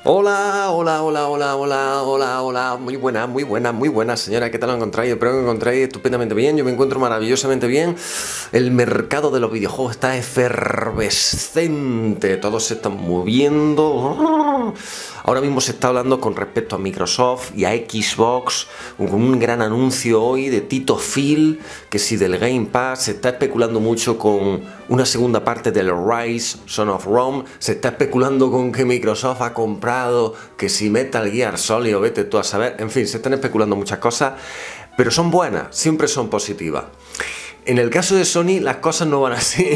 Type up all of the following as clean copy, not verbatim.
Hola, hola, hola, hola, hola, hola, hola, muy buena, señora, ¿qué tal lo encontráis? Espero que lo encontráis estupendamente bien, yo me encuentro maravillosamente bien. El mercado de los videojuegos está efervescente, todos se están moviendo. Ahora mismo se está hablando con respecto a Microsoft y a Xbox, con un gran anuncio hoy de Tito Phil, que si del Game Pass, se está especulando mucho con una segunda parte del Rise, Son of Rome, se está especulando con que Microsoft ha comprado, que si Metal Gear Solid o vete tú a saber, en fin, se están especulando muchas cosas, pero son buenas, siempre son positivas. En el caso de Sony las cosas no van así.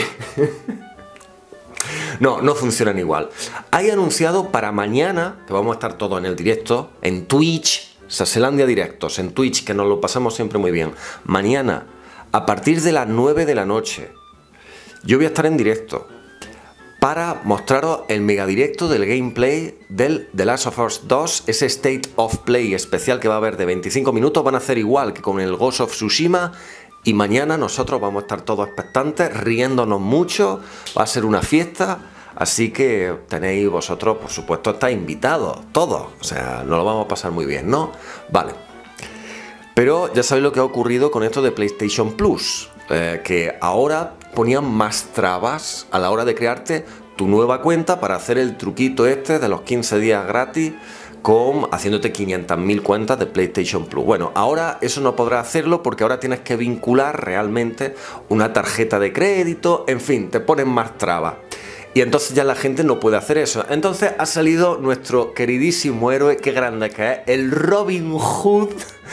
No funcionan igual. Hay anunciado para mañana, que vamos a estar todos en el directo, en Twitch, Saselandia Directos, en Twitch, que nos lo pasamos siempre muy bien. Mañana, a partir de las 9 de la noche, yo voy a estar en directo para mostraros el megadirecto del gameplay del The Last of Us 2, ese State of Play especial que va a haber de 25 minutos, van a hacer igual que con el Ghost of Tsushima. Y mañana nosotros vamos a estar todos expectantes, riéndonos mucho, va a ser una fiesta, así que tenéis vosotros, por supuesto, estáis invitados, todos, o sea, nos lo vamos a pasar muy bien, ¿no? Vale. Pero ya sabéis lo que ha ocurrido con esto de PlayStation Plus, que ahora ponían más trabas a la hora de crearte tu nueva cuenta para hacer el truquito este de los 15 días gratis, haciéndote 500.000 cuentas de PlayStation Plus. Bueno, ahora eso no podrás hacerlo porque ahora tienes que vincular realmente una tarjeta de crédito, en fin, te ponen más trabas. Y entonces ya la gente no puede hacer eso. Entonces ha salido nuestro queridísimo héroe, qué grande que es, el Robin Hood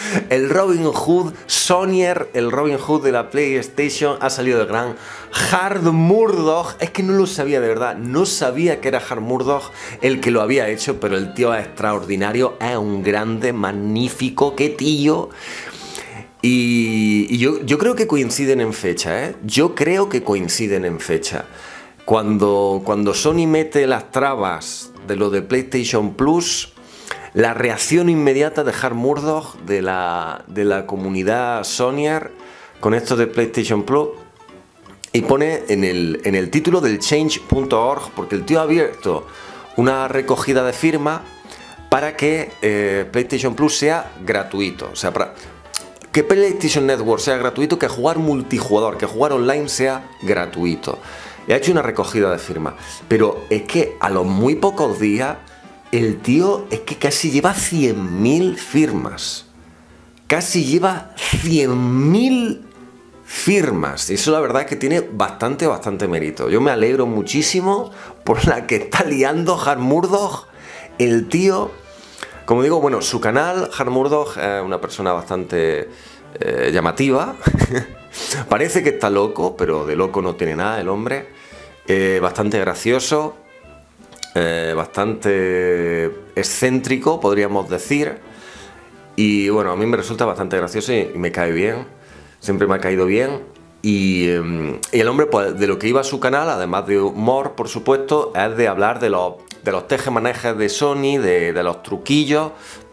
Sonyer, el Robin Hood de la PlayStation, ha salido el gran Hard Murdoch. Es que no lo sabía de verdad, no sabía que era Hard Murdoch el que lo había hecho, pero el tío es extraordinario, es un grande, magnífico, qué tío. Y yo creo que coinciden en fecha, ¿eh? Yo creo que coinciden en fecha. Cuando Sony mete las trabas de lo de PlayStation Plus, la reacción inmediata de Hard Murdoch de la comunidad Sonyer con esto de PlayStation Plus, y pone en el título del change.org, porque el tío ha abierto una recogida de firmas para que PlayStation Plus sea gratuito, o sea, para que PlayStation Network sea gratuito, que jugar multijugador, que jugar online sea gratuito. Y ha hecho una recogida de firmas, pero es que a los muy pocos días el tío es que casi lleva 100.000 firmas. Casi lleva 100.000 firmas. Y eso la verdad es que tiene bastante mérito. Yo me alegro muchísimo por la que está liando Hard Murdoch. El tío, como digo, bueno, su canal, Hard Murdoch, es una persona bastante llamativa. Parece que está loco, pero de loco no tiene nada el hombre. Bastante gracioso, bastante excéntrico, podríamos decir. Y bueno, a mí me resulta bastante gracioso y me cae bien. Siempre me ha caído bien. Y el hombre, pues, de lo que iba a su canal, además de humor, por supuesto, es de hablar de los tejemanejes de Sony, de los truquillos,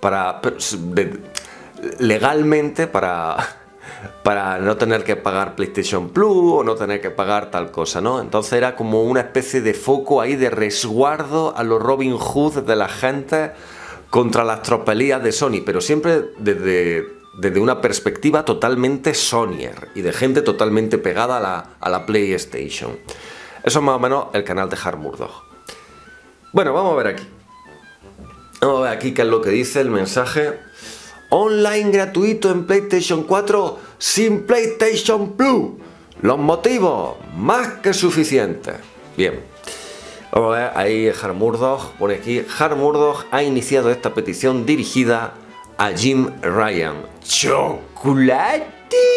legalmente, para no tener que pagar PlayStation Plus o no tener que pagar tal cosa, ¿no? Entonces era como una especie de foco ahí de resguardo a los Robin Hood de la gente contra las tropelías de Sony, pero siempre desde una perspectiva totalmente Sonyer y de gente totalmente pegada a la PlayStation. Eso es más o menos el canal de Hard Murdoch. Bueno, vamos a ver aquí. Vamos a ver aquí qué es lo que dice el mensaje. Online gratuito en PlayStation 4 sin PlayStation Plus. Los motivos más que suficientes. Bien. Vamos a ver, ahí Hard Murdoch pone aquí. Hard Murdoch ha iniciado esta petición dirigida a Jim Ryan. ¡Chocolate!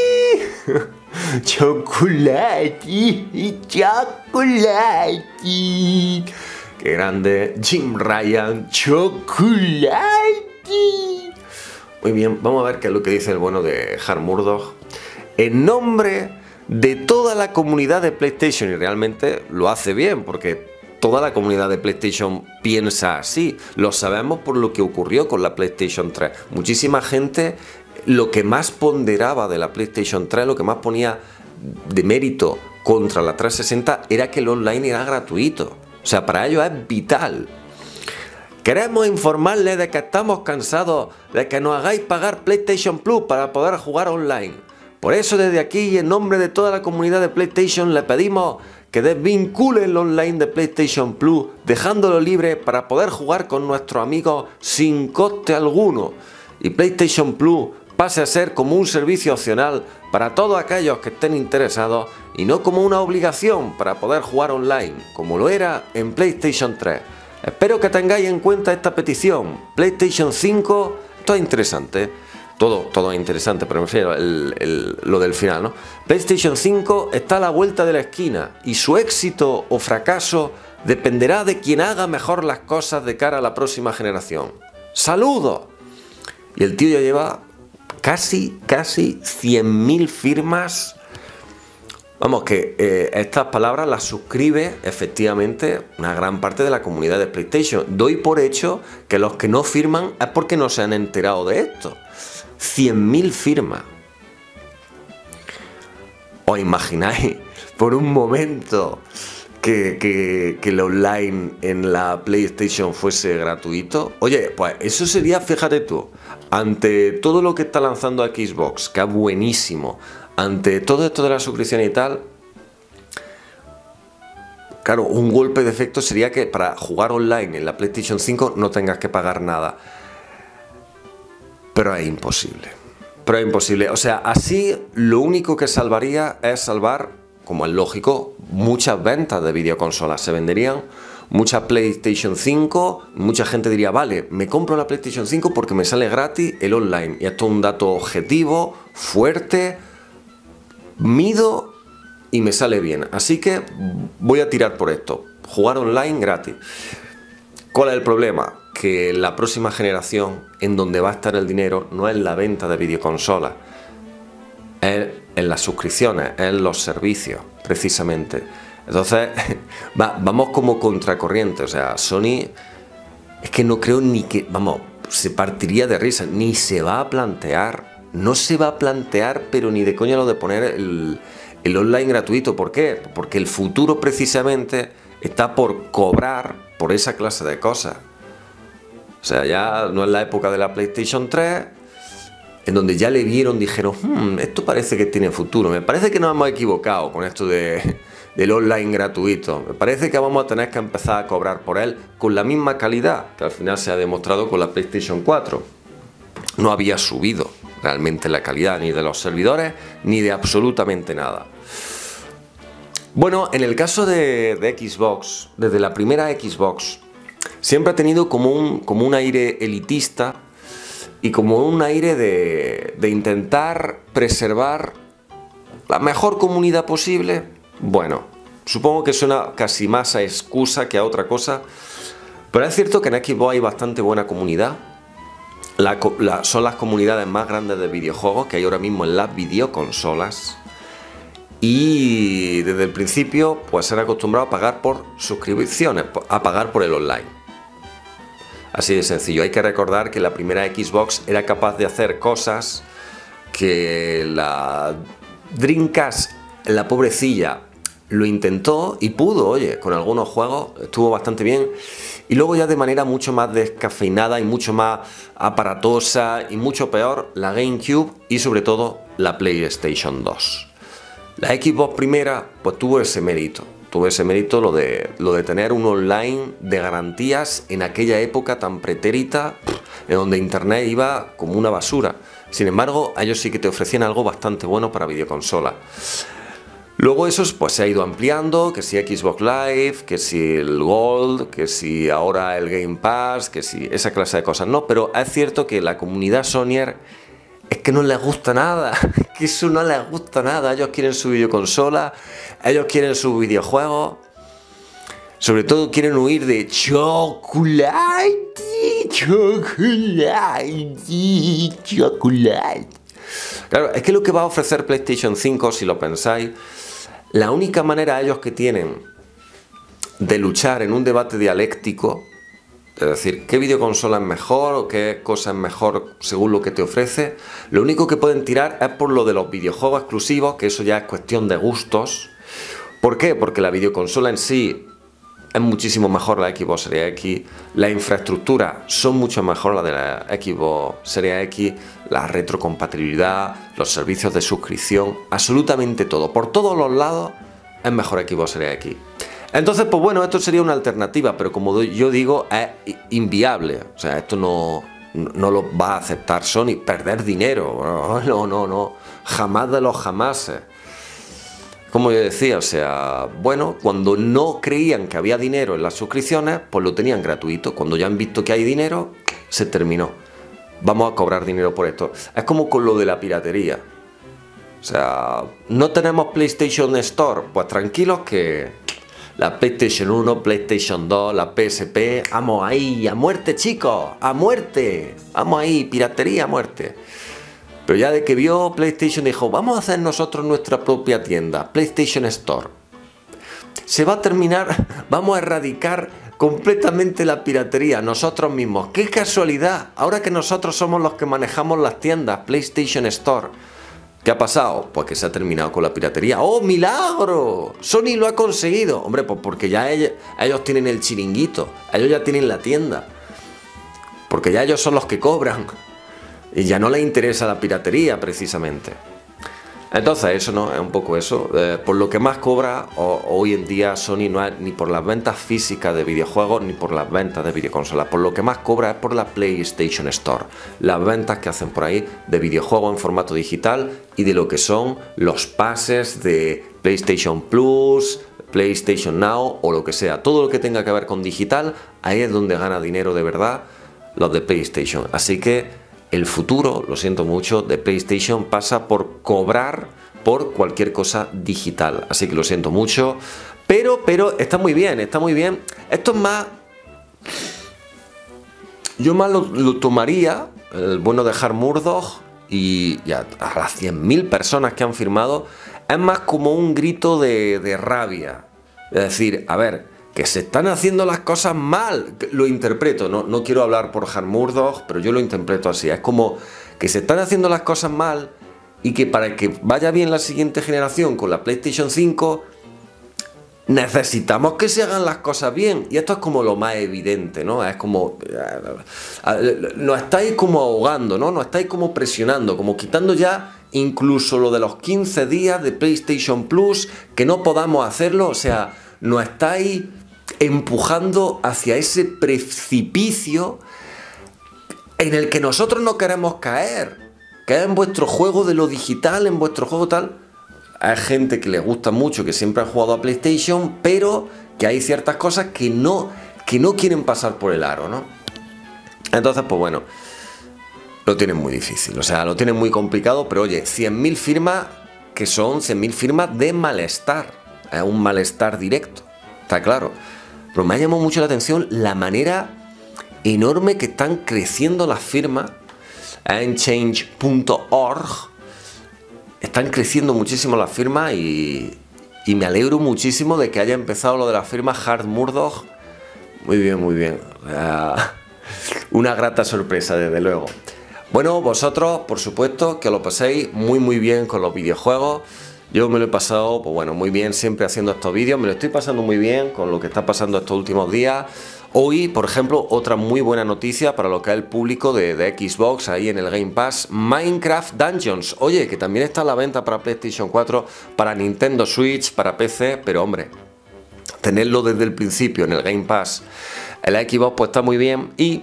¡Chocolate! ¡Chocolate! ¡Qué grande! Jim Ryan. ¡Chocolate! Muy bien, vamos a ver qué es lo que dice el bueno de Hard Murdoch. En nombre de toda la comunidad de PlayStation, y realmente lo hace bien, porque toda la comunidad de PlayStation piensa así. Lo sabemos por lo que ocurrió con la PlayStation 3. Muchísima gente, lo que más ponderaba de la PlayStation 3, lo que más ponía de mérito contra la 360, era que el online era gratuito. O sea, para ellos es vital. Queremos informarles de que estamos cansados de que nos hagáis pagar PlayStation Plus para poder jugar online. Por eso desde aquí y en nombre de toda la comunidad de PlayStation le pedimos que desvincule el online de PlayStation Plus, dejándolo libre para poder jugar con nuestros amigos sin coste alguno. Y PlayStation Plus pase a ser como un servicio opcional para todos aquellos que estén interesados y no como una obligación para poder jugar online, como lo era en PlayStation 3. Espero que tengáis en cuenta esta petición. PlayStation 5, todo es interesante. Todo es interesante, pero me refiero lo del final, ¿no? PlayStation 5 está a la vuelta de la esquina y su éxito o fracaso dependerá de quien haga mejor las cosas de cara a la próxima generación. ¡Saludos! Y el tío ya lleva casi 100.000 firmas. Vamos, que estas palabras las suscribe efectivamente una gran parte de la comunidad de PlayStation. Doy por hecho que los que no firman es porque no se han enterado de esto. 100.000 firmas. ¿Os imagináis por un momento que el online en la PlayStation fuese gratuito? Oye, pues eso sería, fíjate tú, ante todo lo que está lanzando Xbox, que es buenísimo, ante todo esto de la suscripción y tal, claro, un golpe de efecto sería que para jugar online en la PlayStation 5 no tengas que pagar nada. Pero es imposible. Pero es imposible. O sea, así lo único que salvaría es salvar, como es lógico, muchas ventas de videoconsolas. Se venderían muchas PlayStation 5, mucha gente diría, vale, me compro la PlayStation 5 porque me sale gratis el online. Y esto es un dato objetivo, fuerte, mido y me sale bien. Así que voy a tirar por esto. Jugar online gratis. ¿Cuál es el problema? Que la próxima generación, en donde va a estar el dinero, no es la venta de videoconsolas, es en las suscripciones, es en los servicios, precisamente. Entonces, vamos como contracorriente. O sea, Sony, es que no creo ni que, vamos, se partiría de risa, ni se va a plantear, no se va a plantear, pero ni de coña lo de poner el online gratuito. ¿Por qué? Porque el futuro precisamente está por cobrar por esa clase de cosas. O sea, ya no es la época de la PlayStation 3, en donde ya le vieron, dijeron, esto parece que tiene futuro. Me parece que nos hemos equivocado con esto del online gratuito. Me parece que vamos a tener que empezar a cobrar por él con la misma calidad que al final se ha demostrado con la PlayStation 4. No había subido realmente la calidad ni de los servidores ni de absolutamente nada. Bueno, en el caso de Xbox, desde la primera Xbox, siempre ha tenido como un aire elitista y como un aire de intentar preservar la mejor comunidad posible. Bueno, supongo que suena casi más a excusa que a otra cosa, pero es cierto que en Xbox hay bastante buena comunidad. Son las comunidades más grandes de videojuegos que hay ahora mismo en las videoconsolas. Y desde el principio pues se han acostumbrado a pagar por suscripciones, a pagar por el online. Así de sencillo. Hay que recordar que la primera Xbox era capaz de hacer cosas que la Dreamcast, la pobrecilla, lo intentó y pudo, oye, con algunos juegos estuvo bastante bien. Y luego ya de manera mucho más descafeinada y mucho más aparatosa y mucho peor, la GameCube y sobre todo la PlayStation 2. La Xbox primera pues tuvo ese mérito lo de tener un online de garantías en aquella época tan pretérita, en donde internet iba como una basura. Sin embargo, ellos sí que te ofrecían algo bastante bueno para videoconsola. Luego eso pues se ha ido ampliando, que si Xbox Live, que si el Gold, que si ahora el Game Pass, que si esa clase de cosas, no, pero es cierto que la comunidad Sonyer es que no les gusta nada, que eso no les gusta nada. Ellos quieren su videoconsola, ellos quieren sus videojuegos, sobre todo quieren huir de chocolate. Claro, es que lo que va a ofrecer PlayStation 5, si lo pensáis, la única manera ellos que tienen de luchar en un debate dialéctico, es decir, qué videoconsola es mejor o qué cosa es mejor según lo que te ofrece, lo único que pueden tirar es por lo de los videojuegos exclusivos, que eso ya es cuestión de gustos. ¿Por qué? Porque la videoconsola en sí es muchísimo mejor la Xbox Series X, la infraestructura son mucho mejor la de la Xbox Series X, la retrocompatibilidad, los servicios de suscripción, absolutamente todo, por todos los lados es mejor Xbox Series X. Entonces, pues bueno, esto sería una alternativa, pero como yo digo, es inviable, o sea, esto no lo va a aceptar Sony, perder dinero, no, jamás de los jamases. Como yo decía, o sea, bueno, cuando no creían que había dinero en las suscripciones, pues lo tenían gratuito. Cuando ya han visto que hay dinero, se terminó. Vamos a cobrar dinero por esto. Es como con lo de la piratería. O sea, no tenemos PlayStation Store. Pues tranquilos que la PlayStation 1, PlayStation 2, la PSP, vamos ahí, a muerte, chicos, a muerte. Vamos ahí, piratería a muerte. Pero ya de que vio PlayStation dijo, vamos a hacer nosotros nuestra propia tienda, PlayStation Store. Se va a terminar, vamos a erradicar completamente la piratería, nosotros mismos. ¡Qué casualidad! Ahora que nosotros somos los que manejamos las tiendas, PlayStation Store. ¿Qué ha pasado? Pues que se ha terminado con la piratería. ¡Oh, milagro! Sony lo ha conseguido. Hombre, pues porque ya ellos tienen el chiringuito, ellos ya tienen la tienda. Porque ya ellos son los que cobran. Y ya no les interesa la piratería, precisamente. Entonces, eso no es un poco eso. Por lo que más cobra hoy en día Sony no es ni por las ventas físicas de videojuegos ni por las ventas de videoconsolas. Por lo que más cobra es por la PlayStation Store. Las ventas que hacen por ahí de videojuegos en formato digital y de lo que son los pases de PlayStation Plus, PlayStation Now o lo que sea. Todo lo que tenga que ver con digital, ahí es donde gana dinero de verdad los de PlayStation. Así que el futuro, lo siento mucho, de PlayStation pasa por cobrar por cualquier cosa digital. Así que lo siento mucho. Pero está muy bien, está muy bien. Esto es más... Yo más lo tomaría, el bueno de Hard Murdoch y a las 100.000 personas que han firmado, es más como un grito de rabia. Es decir, a ver, que se están haciendo las cosas mal, lo interpreto, no quiero hablar por Hard Murdoch, pero yo lo interpreto así, es como que se están haciendo las cosas mal y que para que vaya bien la siguiente generación con la PlayStation 5 necesitamos que se hagan las cosas bien, y esto es como lo más evidente, ¿no? Es como nos estáis como ahogando, ¿no? Nos estáis como presionando, como quitando ya incluso lo de los 15 días de PlayStation Plus, que no podamos hacerlo, o sea, nos estáis empujando hacia ese precipicio en el que nosotros no queremos caer, que es en vuestro juego de lo digital, en vuestro juego tal. Hay gente que le gusta mucho, que siempre ha jugado a PlayStation, pero que hay ciertas cosas que no quieren pasar por el aro, ¿no? Entonces, pues bueno, lo tienen muy difícil, o sea, lo tienen muy complicado, pero oye, 100.000 firmas, que son 100.000 firmas de malestar, es un malestar directo, está claro. Pero me ha llamado mucho la atención la manera enorme que están creciendo las firmas en change.org. Están creciendo muchísimo las firmas y me alegro muchísimo de que haya empezado lo de las firmas Hard Murdoch. Muy bien, muy bien. Una grata sorpresa, desde luego. Bueno, vosotros, por supuesto, que lo paséis muy muy bien con los videojuegos. Yo me lo he pasado, pues bueno, muy bien siempre haciendo estos vídeos. Me lo estoy pasando muy bien con lo que está pasando estos últimos días. Hoy, por ejemplo, otra muy buena noticia para lo que es el público de Xbox ahí en el Game Pass, Minecraft Dungeons. Oye, que también está a la venta para PlayStation 4, para Nintendo Switch, para PC, pero hombre, tenerlo desde el principio en el Game Pass, el Xbox pues está muy bien y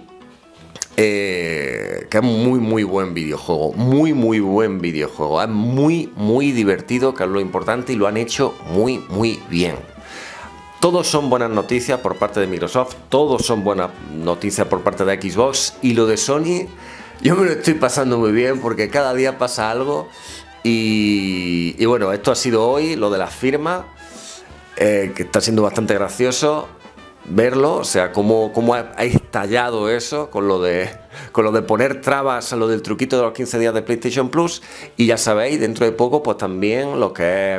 que es muy buen videojuego, muy buen videojuego, es muy divertido, que es lo importante, y lo han hecho muy bien. Todos son buenas noticias por parte de Microsoft, todos son buenas noticias por parte de Xbox, y lo de Sony, yo me lo estoy pasando muy bien porque cada día pasa algo, y bueno, esto ha sido hoy, lo de las firmas, que está siendo bastante gracioso verlo, o sea, cómo ha estallado eso con lo de poner trabas a lo del truquito de los 15 días de PlayStation Plus, y ya sabéis, dentro de poco pues también lo que es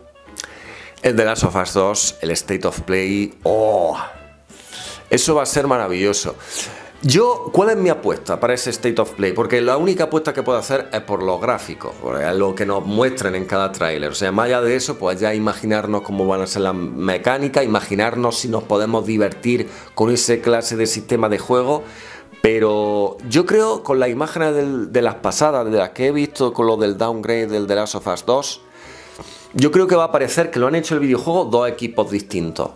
el The Last of Us 2, el State of Play. ¡Oh! Eso va a ser maravilloso. ¿Cuál es mi apuesta para ese State of Play? Porque la única apuesta que puedo hacer es por los gráficos, por lo que nos muestren en cada tráiler. O sea, más allá de eso, pues ya imaginarnos cómo van a ser las mecánicas, imaginarnos si nos podemos divertir con ese clase de sistema de juego. Pero yo creo, con las imágenes de las pasadas, de las que he visto con lo del downgrade del The Last of Us 2, yo creo que va a parecer que lo han hecho el videojuego dos equipos distintos.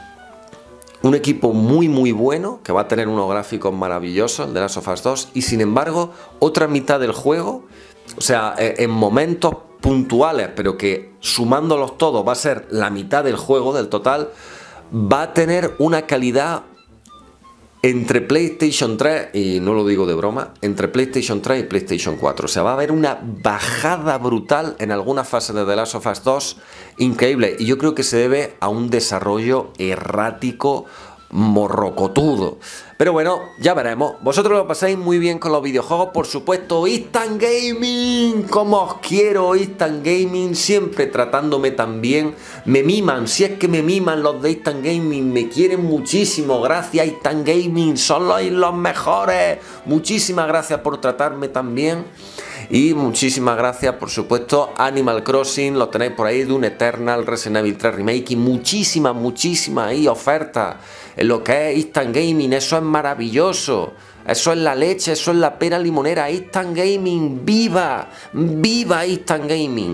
Un equipo muy bueno, que va a tener unos gráficos maravillosos, el de Last of Us 2, y sin embargo, otra mitad del juego, o sea, en momentos puntuales, pero que sumándolos todos va a ser la mitad del juego, del total, va a tener una calidad entre PlayStation 3, y no lo digo de broma, entre PlayStation 3 y PlayStation 4. O sea, va a haber una bajada brutal en algunas fases de The Last of Us 2, increíble. Y yo creo que se debe a un desarrollo errático, morrocotudo. Pero bueno, ya veremos. Vosotros lo pasáis muy bien con los videojuegos, por supuesto. Instant Gaming, como os quiero, Instant Gaming, siempre tratándome tan bien. Me miman, si es que me miman los de Instant Gaming, me quieren muchísimo. Gracias, Instant Gaming, sois los mejores. Muchísimas gracias por tratarme tan bien. Y muchísimas gracias, por supuesto, Animal Crossing, lo tenéis por ahí, Doom Eternal, Resident Evil 3 Remake y muchísimas ahí ofertas en lo que es Instant Gaming. Eso es maravilloso, eso es la leche, eso es la pera limonera. Instant Gaming, ¡viva! ¡Viva Instant Gaming!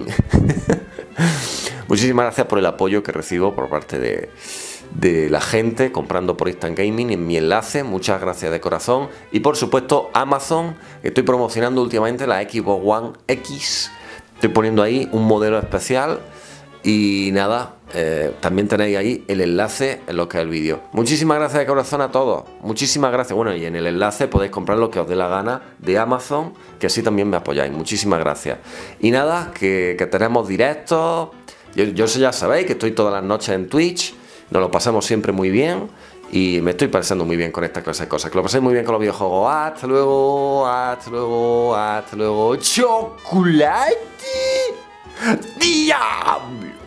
Muchísimas gracias por el apoyo que recibo por parte de la gente comprando por Instant Gaming en mi enlace. Muchas gracias de corazón. Y por supuesto Amazon, que estoy promocionando últimamente la Xbox One X. Estoy poniendo ahí un modelo especial. Y nada, también tenéis ahí el enlace en lo que es el vídeo. Muchísimas gracias de corazón a todos. Muchísimas gracias. Bueno, y en el enlace podéis comprar lo que os dé la gana de Amazon, que así también me apoyáis. Muchísimas gracias. Y nada, que tenemos directos. Yo ya sabéis que estoy todas las noches en Twitch. Nos lo pasamos siempre muy bien y me estoy pasando muy bien con esta clase de cosas. Que lo paséis muy bien con los videojuegos. Hasta luego, hasta luego, hasta luego. ¡Chocolate! ¡Diablo!